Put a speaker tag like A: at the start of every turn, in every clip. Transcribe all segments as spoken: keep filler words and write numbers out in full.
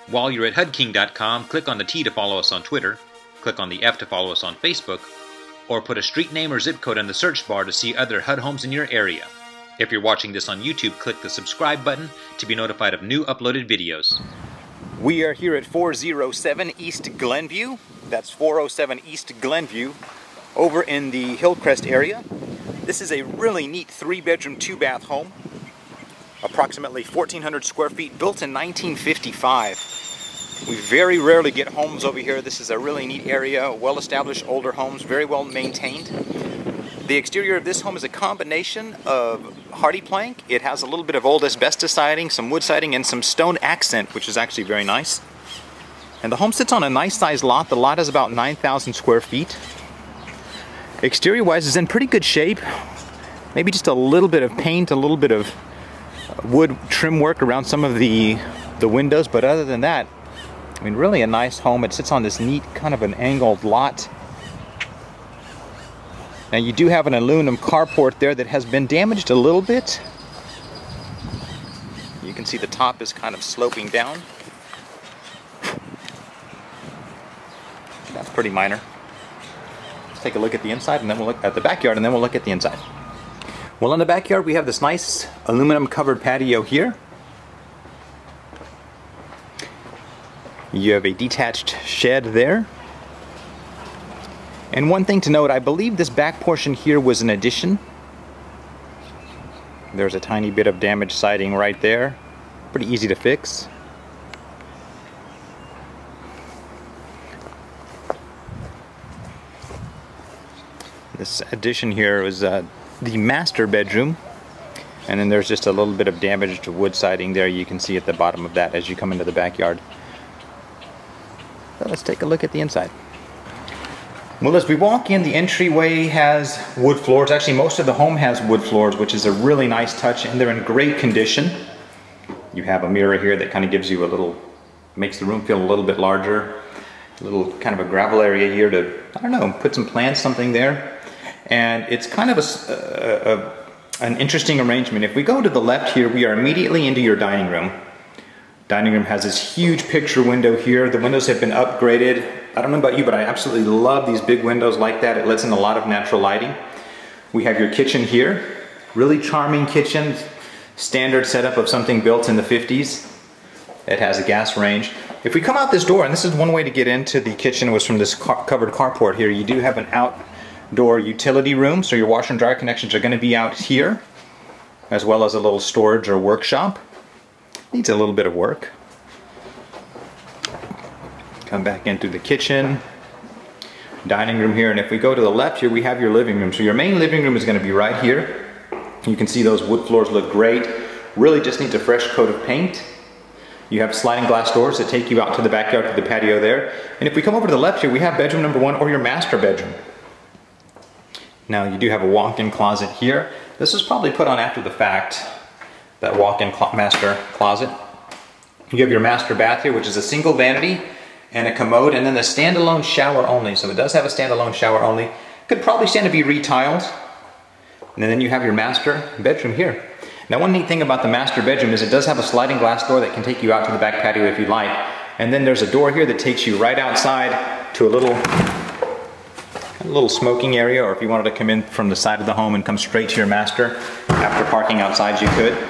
A: While you're at H U D King dot com, click on the T to follow us on Twitter, click on the F to follow us on Facebook, or put a street name or zip code in the search bar to see other H U D homes in your area. If you're watching this on YouTube, click the subscribe button to be notified of new uploaded videos.
B: We are here at four oh seven East Glenview. That's four oh seven East Glenview, over in the Hillcrest area. This is a really neat three-bedroom, two-bath home, approximately fourteen hundred square feet, built in nineteen fifty-five. We very rarely get homes over here. This is a really neat area, well-established older homes, very well maintained. The exterior of this home is a combination of hardy plank. It has a little bit of old asbestos siding, some wood siding, and some stone accent, which is actually very nice. And the home sits on a nice sized lot. The lot is about nine thousand square feet. Exterior-wise, is in pretty good shape. Maybe just a little bit of paint, a little bit of wood trim work around some of the, the windows, but other than that, I mean, really a nice home. It sits on this neat kind of an angled lot. Now you do have an aluminum carport there that has been damaged a little bit. You can see the top is kind of sloping down. That's pretty minor. Let's take a look at the inside, and then we'll look at the backyard, and then we'll look at the inside. Well, in the backyard we have this nice aluminum covered patio here. You have a detached shed there. And one thing to note, I believe this back portion here was an addition. There's a tiny bit of damaged siding right there. Pretty easy to fix. This addition here was uh, the master bedroom. And then there's just a little bit of damaged wood siding there you can see at the bottom of that as you come into the backyard. So let's take a look at the inside. Well, as we walk in, the entryway has wood floors. Actually, most of the home has wood floors, which is a really nice touch, and they're in great condition. You have a mirror here that kind of gives you a little, makes the room feel a little bit larger. A little kind of a gravel area here to, I don't know, put some plants, something there. And it's kind of a, a, a, an interesting arrangement. If we go to the left here, we are immediately into your dining room. Dining room has this huge picture window here. The windows have been upgraded. I don't know about you, but I absolutely love these big windows like that. It lets in a lot of natural lighting. We have your kitchen here. Really charming kitchen. Standard setup of something built in the fifties. It has a gas range. If we come out this door, and this is one way to get into the kitchen, was from this car covered carport here. You do have an outdoor utility room, so your washer and dryer connections are going to be out here, as well as a little storage or workshop. Needs a little bit of work. Come back in through the kitchen, dining room here, and if we go to the left here, we have your living room. So your main living room is going to be right here. You can see those wood floors look great. Really just needs a fresh coat of paint. You have sliding glass doors that take you out to the backyard to the patio there. And if we come over to the left here, we have bedroom number one, or your master bedroom. Now you do have a walk-in closet here. This was probably put on after the fact, that walk-in cl- master closet. You have your master bath here, which is a single vanity and a commode, and then the standalone shower only. So it does have a standalone shower only. Could probably stand to be retiled. And then you have your master bedroom here. Now, one neat thing about the master bedroom is it does have a sliding glass door that can take you out to the back patio if you like. And then there's a door here that takes you right outside to a little, a little smoking area, or if you wanted to come in from the side of the home and come straight to your master after parking outside, you could.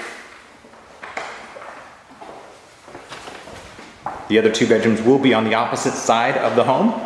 B: The other two bedrooms will be on the opposite side of the home.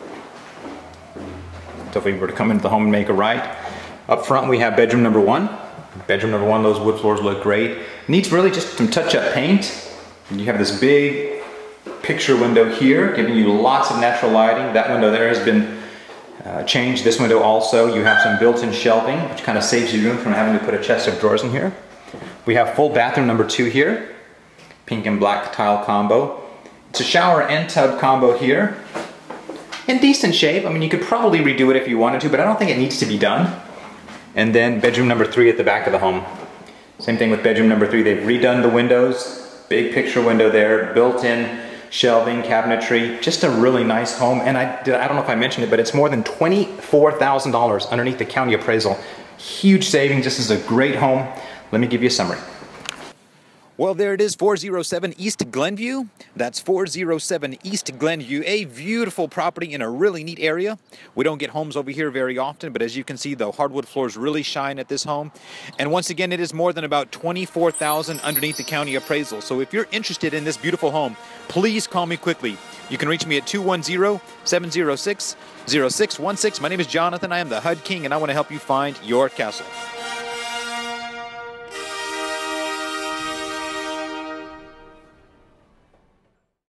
B: So if we were to come into the home and make a right, up front we have bedroom number one. Bedroom number one, those wood floors look great. Needs really just some touch-up paint. You have this big picture window here, giving you lots of natural lighting. That window there has been uh, changed. This window also, you have some built-in shelving, which kind of saves you room from having to put a chest of drawers in here. We have full bathroom number two here. Pink and black tile combo. It's a shower and tub combo here. In decent shape. I mean, you could probably redo it if you wanted to, but I don't think it needs to be done. And then bedroom number three at the back of the home. Same thing with bedroom number three. They've redone the windows. Big picture window there. Built-in shelving, cabinetry. Just a really nice home. And I, did, I don't know if I mentioned it, but it's more than twenty-four thousand dollars underneath the county appraisal. Huge savings. This is a great home. Let me give you a summary. Well, there it is, four oh seven East Glenview. That's four oh seven East Glenview, a beautiful property in a really neat area. We don't get homes over here very often, but as you can see, the hardwood floors really shine at this home. And once again, it is more than about twenty-four thousand dollars underneath the county appraisal. So if you're interested in this beautiful home, please call me quickly. You can reach me at two one zero, seven zero six, zero six one six. My name is Jonathan. I am the H U D King, and I want to help you find your castle.